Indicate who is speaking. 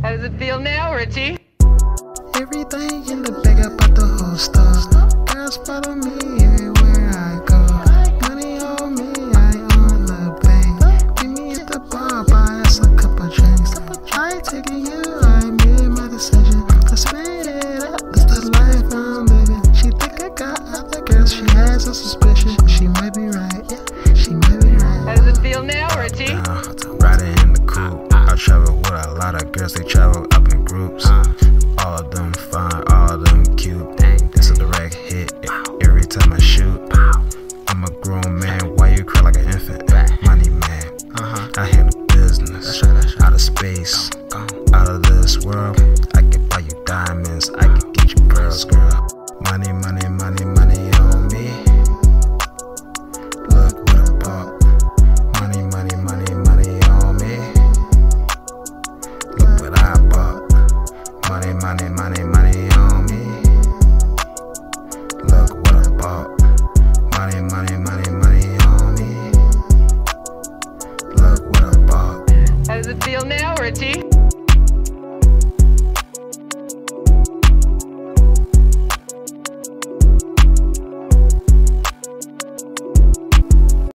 Speaker 1: How does it feel now, Richie?
Speaker 2: Everything in the bag, I bought the whole store. Girls follow me everywhere I go. Money on me, I own the bank. Meet me at the bar, buy us a couple drinks. I ain't taking you, I made my decision. I spit it up, it's the life I'm living. She think I got other girls, she has a suspicion. She might be right, yeah, she might be right.
Speaker 1: How does it feel now, Richie?
Speaker 3: Riding in the coupe, I travel with a lot of girls, they travel up in groups. All of them fine, all of them cute. This is the direct hit, every time I shoot. I'm a grown man, why you cry like an infant? Money man, I handle business. Out of space, out of this world. I can buy you diamonds, I can get you girls, girl. Money, money, money, money on me. Look what I bought. Money, money, money, money on me. Look what I bought. Money, money, money, money on me. Look what I bought. Money, money, money, money on me. Look what I bought.
Speaker 1: How does it feel now, Richie?